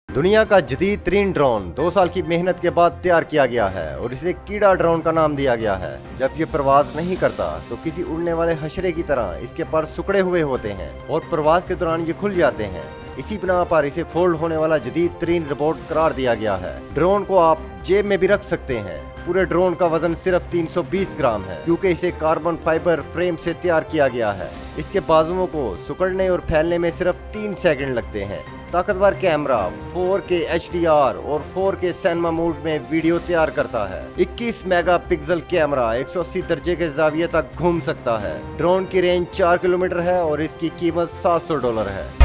दुनिया का जदीद तरीन ड्रोन 2 साल की मेहनत के बाद तैयार किया गया है और इसे कीड़ा ड्रोन का नाम दिया गया है। जब ये प्रवास नहीं करता तो किसी उड़ने वाले हशरे की तरह इसके पर सिकुड़े हुए होते हैं और प्रवास के दौरान ये खुल जाते हैं। इसी बिना पर इसे फोल्ड होने वाला जदीद तरीन रोबोट करार दिया गया है। ड्रोन को आप जेब में भी रख सकते हैं। पूरे ड्रोन का वजन सिर्फ 320 ग्राम है क्योंकि इसे कार्बन फाइबर फ्रेम से तैयार किया गया है। इसके बाजुओं को सिकुड़ने और फैलने में सिर्फ 3 सेकंड लगते हैं। ताकतवर कैमरा 4K HDR और 4K सिनेमा मोड में वीडियो तैयार करता है। 21 मेगापिक्सल कैमरा 180 दर्जे के जाविये तक घूम सकता है। ड्रोन की रेंज 4 किलोमीटर है और इसकी कीमत $700 है।